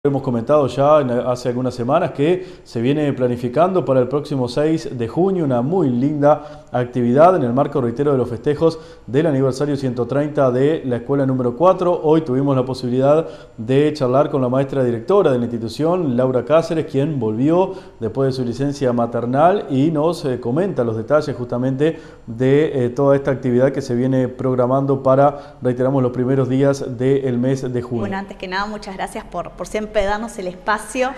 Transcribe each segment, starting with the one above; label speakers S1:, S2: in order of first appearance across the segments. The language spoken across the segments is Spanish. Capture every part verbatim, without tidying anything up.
S1: Hemos comentado ya hace algunas semanas que se viene planificando para el próximo seis de junio una muy linda actividad en el marco, reitero, de los festejos del aniversario ciento treinta de la escuela número cuatro. Hoy tuvimos la posibilidad de charlar con la maestra directora de la institución, Laura Cáceres, quien volvió después de su licencia maternal y nos eh, comenta los detalles justamente de eh, toda esta actividad que se viene programando para, reiteramos, los primeros días del mes de junio.
S2: Bueno, antes que nada, muchas gracias por, por siempre darnos el espacio,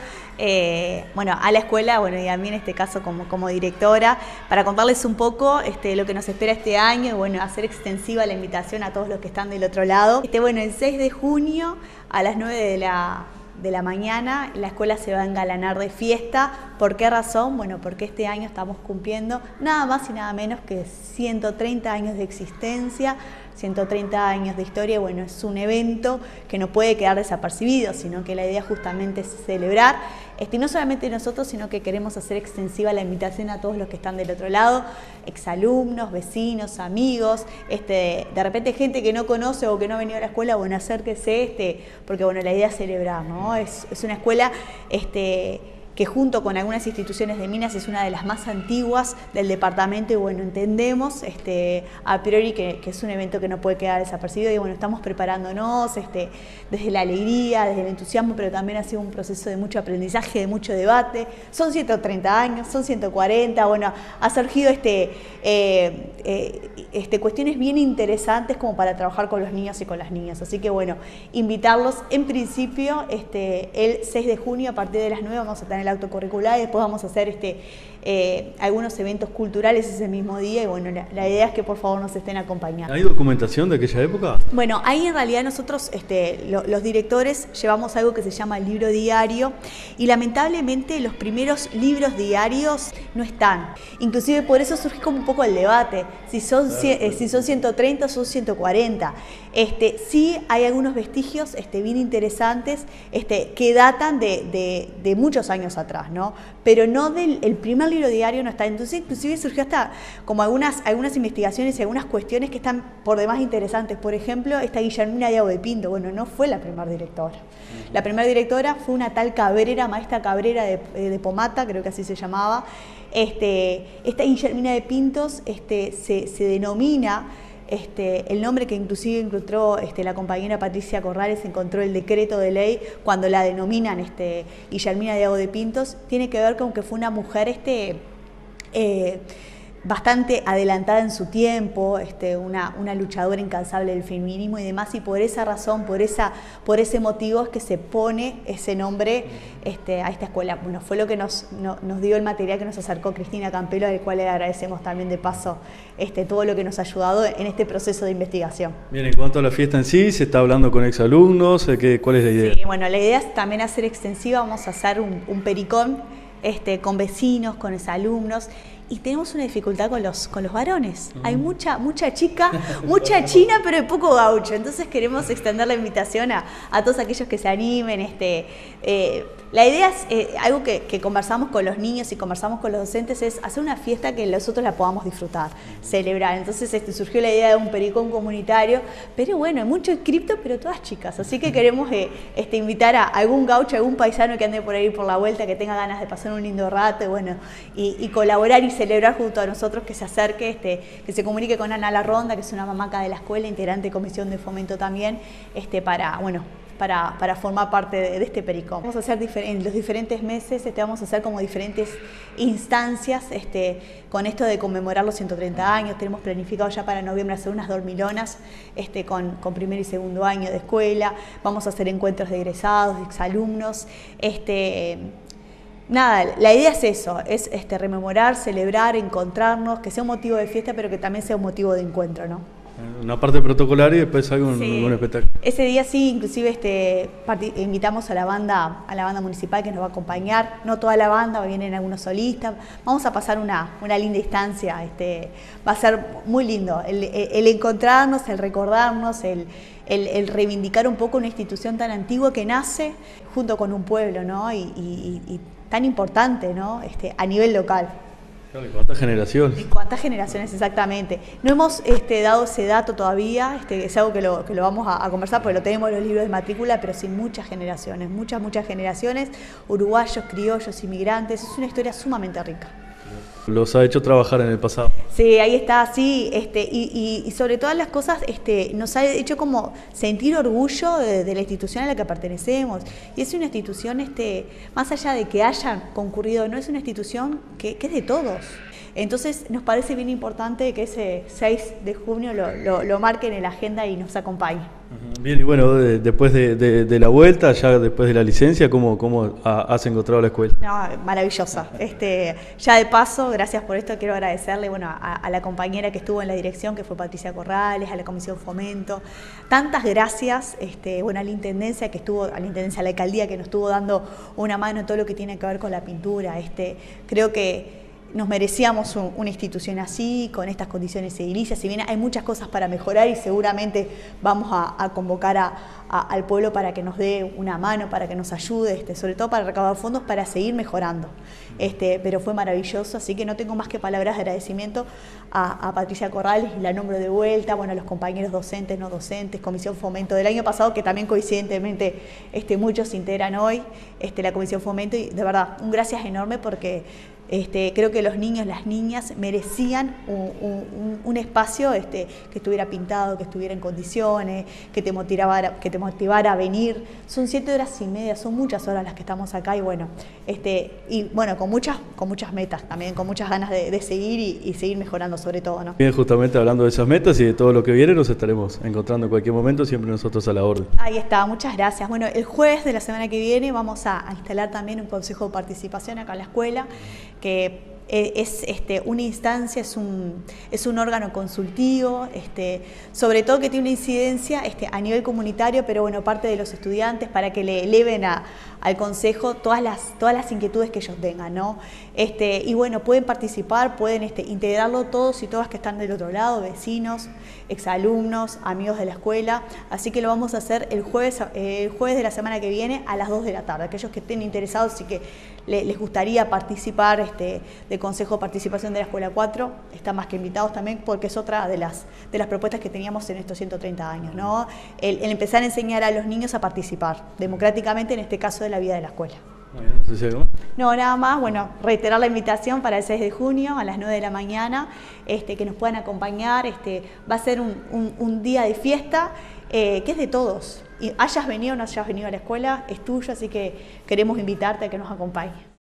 S2: eh, bueno, a la escuela, bueno, y a mí en este caso como, como directora, para contarles un poco este, lo que nos espera este año y bueno, hacer extensiva la invitación a todos los que están del otro lado. Este, bueno, el seis de junio a las nueve de la, de la mañana la escuela se va a engalanar de fiesta. ¿Por qué razón? Bueno, porque este año estamos cumpliendo nada más y nada menos que ciento treinta años de existencia, ciento treinta años de historia. Bueno, es un evento que no puede quedar desapercibido, sino que la idea justamente es celebrar, este, no solamente nosotros, sino que queremos hacer extensiva la invitación a todos los que están del otro lado, exalumnos, vecinos, amigos, este, de repente gente que no conoce o que no ha venido a la escuela, bueno, acérquese, este, porque bueno, la idea es celebrar, ¿no? Es, es una escuela este, que junto con algunas instituciones de Minas es una de las más antiguas del departamento y bueno, entendemos este, a priori que, que es un evento que no puede quedar desapercibido y bueno, estamos preparándonos este, desde la alegría, desde el entusiasmo, pero también ha sido un proceso de mucho aprendizaje, de mucho debate. Son ciento treinta años, son ciento cuarenta, bueno, ha surgido este, eh, eh, este, cuestiones bien interesantes como para trabajar con los niños y con las niñas, así que bueno, invitarlos en principio este, el seis de junio a partir de las nueve vamos a tener el acto curricular y después vamos a hacer este, eh, algunos eventos culturales ese mismo día y bueno, la, la idea es que por favor nos estén acompañando.
S1: ¿Hay documentación de aquella época?
S2: Bueno, ahí en realidad nosotros, este, lo, los directores, llevamos algo que se llama el libro diario y lamentablemente los primeros libros diarios no están. Inclusive por eso surge como un poco el debate, si son, claro, cien, eh, si son ciento treinta o son ciento cuarenta. Este, sí hay algunos vestigios este, bien interesantes este, que datan de, de, de muchos años atrás, ¿no? Pero no del el primer libro diario no está. Entonces inclusive surgió hasta como algunas, algunas investigaciones y algunas cuestiones que están por demás interesantes. Por ejemplo, esta Guillermina Diago de Pinto, bueno, no fue la primera directora. La primera directora fue una tal Cabrera, maestra Cabrera de, de Pomata, creo que así se llamaba. Este, esta Guillermina de Pintos este, se, se denomina Este, el nombre que inclusive encontró este, la compañera Patricia Corrales, encontró el decreto de ley cuando la denominan este, Guillermina Diago de Pintos, tiene que ver con que fue una mujer este, eh, bastante adelantada en su tiempo, este, una, una luchadora incansable del feminismo y demás, y por esa razón, por, esa, por ese motivo es que se pone ese nombre este, a esta escuela. Bueno, fue lo que nos, no, nos dio el material que nos acercó Cristina Campelo, al cual le agradecemos también de paso este, todo lo que nos ha ayudado en este proceso de investigación.
S1: Bien, en cuanto a la fiesta en sí, ¿se está hablando con exalumnos? ¿Cuál es la idea?
S2: Sí, bueno, la idea es también hacer extensiva, vamos a hacer un, un pericón este, con vecinos, con exalumnos. Y tenemos una dificultad con los, con los varones. Uh-huh. Hay mucha, mucha chica, mucha china, pero de poco gaucho. Entonces queremos extender la invitación a, a todos aquellos que se animen. Este, eh, la idea es, eh, algo que, que conversamos con los niños y conversamos con los docentes, es hacer una fiesta que nosotros la podamos disfrutar, celebrar. Entonces este, surgió la idea de un pericón comunitario, pero bueno, hay mucho inscripto, pero todas chicas. Así que queremos eh, este, invitar a algún gaucho, algún paisano que ande por ahí por la vuelta, que tenga ganas de pasar un lindo rato y, bueno, y, y colaborar y celebrar junto a nosotros, que se acerque, este, que se comunique con Ana Larronda, que es una mamaca de la escuela, integrante de comisión de fomento también, este, para, bueno, para, para formar parte de, de este pericón. Vamos a hacer en los diferentes meses, este, vamos a hacer como diferentes instancias este, con esto de conmemorar los ciento treinta años. Tenemos planificado ya para noviembre hacer unas dormilonas este, con, con primer y segundo año de escuela. Vamos a hacer encuentros de egresados, de exalumnos. Este, Nada, la idea es eso, es este, rememorar, celebrar, encontrarnos, que sea un motivo de fiesta, pero que también sea un motivo de encuentro, ¿no?
S1: Una parte protocolar y después algún,
S2: sí.
S1: algún espectáculo.
S2: Ese día sí, inclusive este, invitamos a la banda, a la banda municipal que nos va a acompañar, no toda la banda, vienen algunos solistas, vamos a pasar una, una linda instancia, este, va a ser muy lindo, el, el, el encontrarnos, el recordarnos, el, el, el reivindicar un poco una institución tan antigua que nace junto con un pueblo, ¿no? y, y, y tan importante, ¿no? este, a nivel local.
S1: Claro, ¿y cuántas generaciones?
S2: ¿Y cuántas generaciones exactamente? No hemos este, dado ese dato todavía, este, es algo que lo, que lo vamos a, a conversar porque lo tenemos en los libros de matrícula, pero sí muchas generaciones, muchas, muchas generaciones, uruguayos, criollos, inmigrantes, es una historia sumamente rica.
S1: Los ha hecho trabajar en el pasado.
S2: Sí, ahí está, sí, este, y, y, y sobre todas las cosas este, nos ha hecho como sentir orgullo de, de la institución a la que pertenecemos. Y es una institución, este, más allá de que hayan concurrido, no es una institución que, que es de todos. Entonces nos parece bien importante que ese seis de junio lo, lo, lo marquen en la agenda y nos acompañe.
S1: Bien, y bueno, de, después de, de, de la vuelta, ya después de la licencia, ¿cómo, cómo has encontrado la escuela?
S2: No, maravillosa. Este, ya de paso, gracias por esto, quiero agradecerle bueno, a, a la compañera que estuvo en la dirección, que fue Patricia Corrales, a la Comisión Fomento. Tantas gracias este, bueno, a la Intendencia, que estuvo, a la Intendencia, a la Alcaldía, que nos estuvo dando una mano en todo lo que tiene que ver con la pintura. Este, creo que nos merecíamos un, una institución así, con estas condiciones edilicias. Si bien hay muchas cosas para mejorar y seguramente vamos a, a convocar a, a, al pueblo para que nos dé una mano, para que nos ayude, este, sobre todo para recaudar fondos para seguir mejorando. Este, pero fue maravilloso, así que no tengo más que palabras de agradecimiento a, a Patricia Corrales, y la nombro de vuelta, bueno, a los compañeros docentes, no docentes, Comisión Fomento del año pasado, que también coincidentemente este, muchos se integran hoy, este, la Comisión Fomento, y de verdad, un gracias enorme porque Este, creo que los niños, las niñas merecían un, un, un espacio este, que estuviera pintado, que estuviera en condiciones, que te motivara, que te motivara a venir. Son siete horas y media, son muchas horas las que estamos acá y bueno, este, y bueno, con muchas, con muchas metas también, con muchas ganas de, de seguir y, y seguir mejorando sobre todo, ¿no?
S1: Bien, justamente hablando de esas metas y de todo lo que viene, nos estaremos encontrando en cualquier momento, siempre nosotros a la orden.
S2: Ahí está, muchas gracias. Bueno, el jueves de la semana que viene vamos a, a instalar también un consejo de participación acá en la escuela, que es este, una instancia, es un, es un órgano consultivo, este, sobre todo que tiene una incidencia este, a nivel comunitario, pero bueno, parte de los estudiantes para que le eleven a, al consejo todas las, todas las inquietudes que ellos tengan, ¿no? Este, y bueno, pueden participar, pueden este, integrarlo todos y todas que están del otro lado, vecinos, exalumnos, amigos de la escuela, así que lo vamos a hacer el jueves, el jueves de la semana que viene a las dos de la tarde. Aquellos que estén interesados y que le, les gustaría participar este, de Consejo de Participación de la Escuela cuatro, están más que invitados también porque es otra de las, de las propuestas que teníamos en estos ciento treinta años, ¿no? El, el empezar a enseñar a los niños a participar democráticamente, en este caso de la vida de la escuela.
S1: No sé si hay algo más.
S2: No, nada más, bueno, reiterar la invitación para el seis de junio a las nueve de la mañana, este, que nos puedan acompañar, este, va a ser un, un, un día de fiesta eh, que es de todos, y hayas venido o no hayas venido a la escuela, es tuyo, así que queremos invitarte a que nos acompañes.